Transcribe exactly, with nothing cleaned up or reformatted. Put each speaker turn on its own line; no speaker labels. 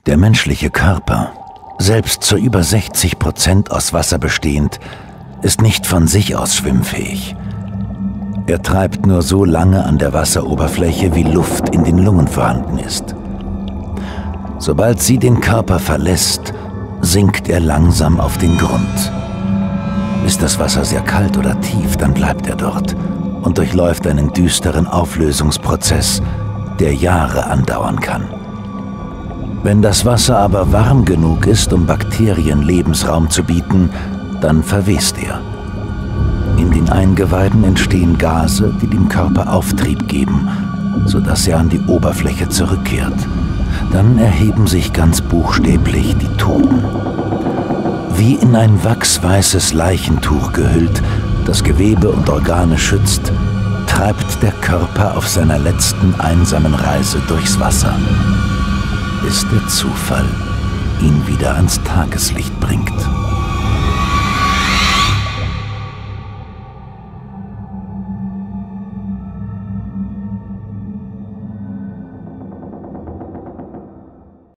Der menschliche Körper, selbst zu über sechzig Prozent aus Wasser bestehend, ist nicht von sich aus schwimmfähig. Er treibt nur so lange an der Wasseroberfläche, wie Luft in den Lungen vorhanden ist. Sobald sie den Körper verlässt, sinkt er langsam auf den Grund. Ist das Wasser sehr kalt oder tief, dann bleibt er dort und durchläuft einen düsteren Auflösungsprozess, der Jahre andauern kann. Wenn das Wasser aber warm genug ist, um Bakterien Lebensraum zu bieten, dann verwest er. In den Eingeweiden entstehen Gase, die dem Körper Auftrieb geben, sodass er an die Oberfläche zurückkehrt. Dann erheben sich ganz buchstäblich die Toten. Wie in ein wachsweißes Leichentuch gehüllt, das Gewebe und Organe schützt, treibt der Körper auf seiner letzten einsamen Reise durchs Wasser, bis der Zufall ihn wieder ans Tageslicht bringt.